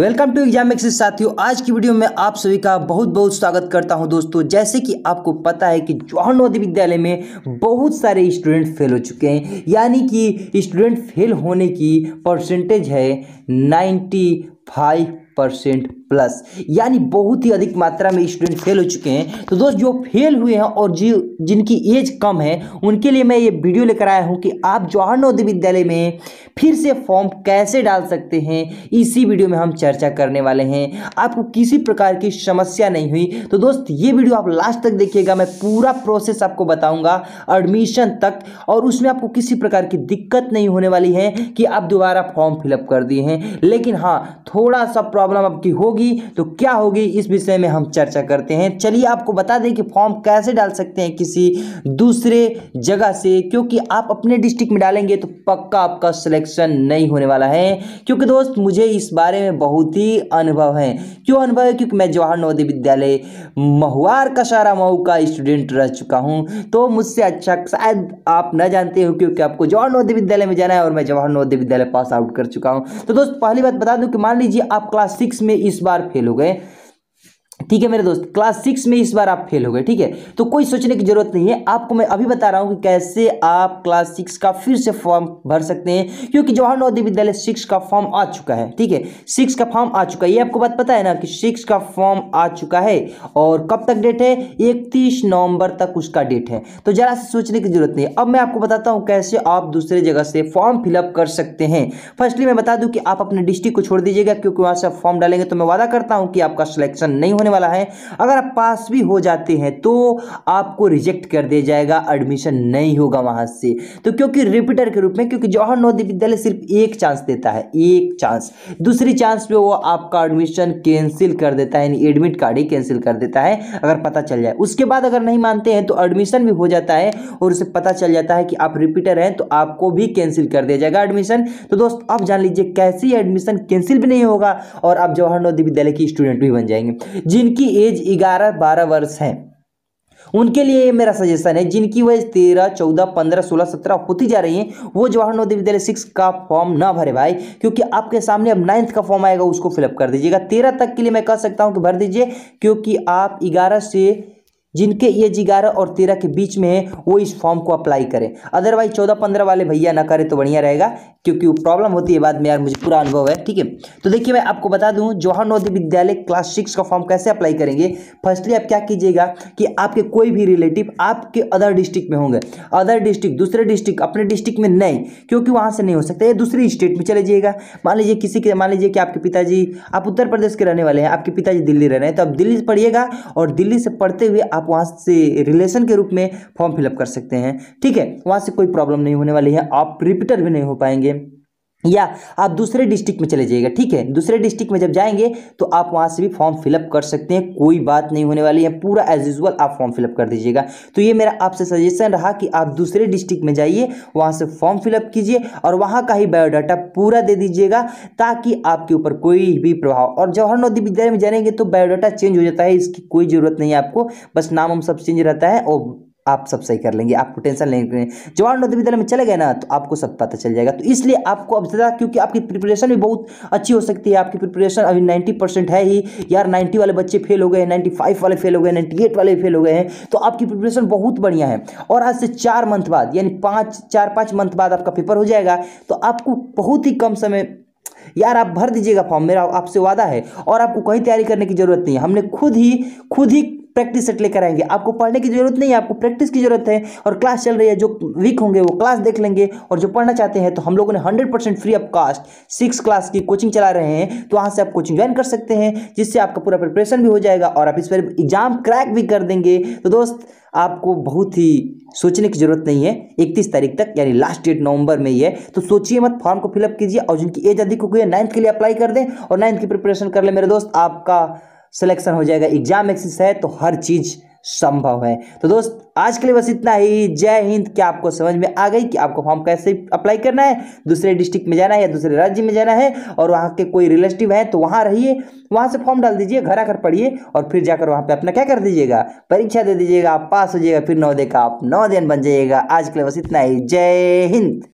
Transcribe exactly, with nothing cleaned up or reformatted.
Welcome to exam axis साथियों। आज की वीडियो में आप सभी का बहुत बहुत स्वागत करता हूं दोस्तों। जैसे कि आपको पता है कि जवाहर नवोदय विद्यालय में बहुत सारे स्टूडेंट फेल हो चुके हैं, यानी कि स्टूडेंट फेल होने की परसेंटेज है नाइन्टी फाइव परसेंट प्लस, यानी बहुत ही अधिक मात्रा में स्टूडेंट फेल हो चुके हैं। तो दोस्त जो फेल हुए हैं और जो जिनकी एज कम है उनके लिए मैं ये वीडियो लेकर आया हूं कि आप जवाहर नवोदय विद्यालय में फिर से फॉर्म कैसे डाल सकते हैं। इसी वीडियो में हम चर्चा करने वाले हैं। आपको किसी प्रकार की समस्या नहीं हुई तो दोस्त ये वीडियो आप लास्ट तक देखिएगा। मैं पूरा प्रोसेस आपको बताऊंगा एडमिशन तक, और उसमें आपको किसी प्रकार की दिक्कत नहीं होने वाली है कि आप दोबारा फॉर्म फिलअप कर दिए हैं। लेकिन हाँ, थोड़ा सा प्रॉब्लम आपकी होगी, तो क्या होगी इस विषय में हम चर्चा करते हैं। चलिए आपको बता दें कि फॉर्म कैसे डाल सकते हैं किसी दूसरे जगह से, क्योंकि आप अपने डिस्ट्रिक्ट में डालेंगे तो पक्का आपका सिलेक्शन नहीं होने वाला है। क्योंकि दोस्त मुझे इस बारे में बहुत ही अनुभव है। क्यों अनुभव है? क्योंकि मैं जवाहर नवोदय विद्यालय महुआर कसारा मऊ का स्टूडेंट रह चुका हूं। तो मुझसे अच्छा शायद आप न जानते हो, क्योंकि आपको जवाहर नवोदय विद्यालय में जाना है और मैं जवाहर नवोदय विद्यालय पास आउट कर चुका हूं। तो दोस्त पहली बात बता दूं कि मान लीजिए आप क्लास सिक्स में इस बार फेल हो गए, ठीक है मेरे दोस्त, क्लास सिक्स में इस बार आप फेल हो गए, ठीक है। तो कोई सोचने की जरूरत नहीं है, आपको मैं अभी बता रहा हूं कि कैसे आप क्लास सिक्स का फिर से फॉर्म भर सकते हैं। क्योंकि जवाहर नवोदय विद्यालय सिक्स का फॉर्म आ चुका है, ठीक है, सिक्स का फॉर्म आ चुका है। ये आपको बात पता है ना कि सिक्स का फॉर्म आ चुका है। और कब तक डेट है? इकतीस नवंबर तक उसका डेट है। तो जरा से सोचने की जरूरत नहीं है। अब मैं आपको बताता हूं कैसे आप दूसरे जगह से फॉर्म फिलअप कर सकते हैं। फर्स्टली मैं बता दूं कि आप अपने डिस्ट्रिक्ट को छोड़ दीजिएगा, क्योंकि वहां से आप फॉर्म डालेंगे तो मैं वादा करता हूं कि आपका सिलेक्शन नहीं होने वाला है। अगर आप पास भी हो जाते हैं तो आपको रिजेक्ट कर दिया जाएगा, एडमिशन नहीं होगा वहां से। तो क्योंकि रिपीटर के रूप में, क्योंकि जवाहर नवोदय विद्यालय सिर्फ एक चांस देता है, एक चांस, दूसरी चांस पे वो आपका एडमिशन कैंसिल कर देता है, यानी एडमिट कार्ड ही कैंसिल कर देता है अगर पता चल जाए। उसके बाद अगर नहीं मानते हैं तो एडमिशन भी हो जाता है और उसे पता चल जाता है कि आप रिपीटर हैं तो आपको भी कैंसिल कर दिया जाएगा एडमिशन। तो दोस्त आप जान लीजिए कैसे एडमिशन कैंसिल भी नहीं होगा और आप जवाहर नवोदय विद्यालय की स्टूडेंट भी बन जाएंगे। जिनकी एज ग्यारह बारह वर्ष हैं उनके लिए मेरा सजेशन है, जिनकी वजह तेरह चौदह पंद्रह सोलह सत्रह होती जा रही है, वो जवाहर नवोदय विद्यालय सिक्स का फॉर्म ना भरे भाई। क्योंकि आपके सामने अब नाइन्थ का फॉर्म आएगा, उसको फिलअप कर दीजिएगा। तेरह तक के लिए मैं कह सकता हूं कि भर दीजिए, क्योंकि आप ग्यारह से जिनके एज ग्यारह और तेरह के बीच में है वो इस फॉर्म को अप्लाई करें। अदरवाइज चौदह पंद्रह वाले भैया ना करें तो बढ़िया रहेगा, क्योंकि वो प्रॉब्लम होती है बाद में। यार मुझे पूरा अनुभव है, ठीक है। तो देखिए मैं आपको बता दूं जवाहर नवोदय विद्यालय क्लास सिक्स का फॉर्म कैसे अप्लाई करेंगे। फर्स्टली आप क्या कीजिएगा कि आपके कोई भी रिलेटिव आपके अदर डिस्ट्रिक्ट में होंगे, अदर डिस्ट्रिक्ट दूसरे डिस्ट्रिक्ट, अपने डिस्ट्रिक्ट में नहीं, क्योंकि वहां से नहीं हो सकता, ये दूसरी स्टेट में चले जाइएगा। मान लीजिए किसी के मान लीजिए कि आपके पिताजी, आप उत्तर प्रदेश के रहने वाले हैं, आपके पिताजी दिल्ली रह रहे हैं, तो आप दिल्ली से पढ़िएगा और दिल्ली से पढ़ते हुए आप वहां से रिलेशन के रूप में फॉर्म फिलअप कर सकते हैं, ठीक है। वहां से कोई प्रॉब्लम नहीं होने वाली है, आप रिपीटर भी नहीं हो पाएंगे। या आप दूसरे डिस्ट्रिक्ट में चले जाइएगा, ठीक है, दूसरे डिस्ट्रिक्ट में जब जाएंगे तो आप वहां से भी फॉर्म फिलअप कर सकते हैं, कोई बात नहीं होने वाली है। पूरा एज यूजुअल आप फॉर्म फिलअप कर दीजिएगा। तो ये मेरा आपसे सजेशन रहा कि आप दूसरे डिस्ट्रिक्ट में जाइए, वहां से फॉर्म फिलअप कीजिए और वहां का ही बायोडाटा पूरा दे दीजिएगा, ताकि आपके ऊपर कोई भी प्रभाव। और जवाहर नवोदय विद्यालय में जाएंगे तो बायोडाटा चेंज हो जाता है, इसकी कोई जरूरत नहीं है आपको, बस नाम हम सब चेंज रहता है और आप सब सही कर लेंगे, आपको टेंशन नहीं लेंगे। जवाहर नवोदय विद्यालय में चले गए ना तो आपको सब पता चल जाएगा। तो इसलिए आपको अब ज़्यादा, क्योंकि आपकी प्रिपरेशन भी बहुत अच्छी हो सकती है, आपकी प्रिपरेशन अभी नाइन्टी परसेंट है ही। यार नाइन्टी वाले बच्चे फेल हो गए, नाइन्टी फाइव वाले फेल हो गए, नाइन्टी एट वाले फेल हो गए हैं, तो आपकी प्रिपरेशन बहुत बढ़िया है। और आज से चार मंथ बाद, यानी पाँच चार पाँच मंथ बाद आपका पेपर हो जाएगा, तो आपको बहुत ही कम समय, यार आप भर दीजिएगा फॉर्म, मेरा आपसे वादा है। और आपको कहीं तैयारी करने की जरूरत नहीं है, हमने खुद ही खुद ही प्रैक्टिस सेट लेकर आएंगे। आपको पढ़ने की जरूरत नहीं है, आपको प्रैक्टिस की जरूरत है। और क्लास चल रही है, जो वीक होंगे वो क्लास देख लेंगे, और जो पढ़ना चाहते हैं तो हम लोगों ने hundred percent free of cost six class की कोचिंग चला रहे हैं, तो वहाँ से आप कोचिंग ज्वाइन कर सकते हैं, जिससे आपका पूरा प्रिपरेशन भी हो जाएगा और आप इस पर एग्जाम क्रैक भी कर देंगे। तो दोस्त आपको बहुत ही सोचने की जरूरत नहीं है, इकतीस तारीख तक यानी लास्ट डेट नवंबर में ही है। तो सोचिए मत, फॉर्म को फिलअप कीजिए और जिनकी एज अधिक हो गई है नाइन्थ के लिए अप्लाई कर दें और नाइन्थ की प्रिपरेशन कर ले मेरे दोस्त, आपका सिलेक्शन हो जाएगा। एग्जाम एक्सिस है तो हर चीज संभव है। तो दोस्त आज के लिए बस इतना ही। जय हिंद। क्या आपको समझ में आ गई कि आपको फॉर्म कैसे अप्लाई करना है? दूसरे डिस्ट्रिक्ट में जाना है या दूसरे राज्य में जाना है और वहाँ के कोई रिलेटिव है तो वहाँ रहिए, वहाँ से फॉर्म डाल दीजिए, घर आकर पढ़िए और फिर जाकर वहाँ पे अपना क्या कर दीजिएगा, परीक्षा दे दीजिएगा, आप पास हो जाइएगा, फिर नवोदय का आप नवोदयन बन जाइएगा। आज के लिए बस इतना ही। जय हिंद।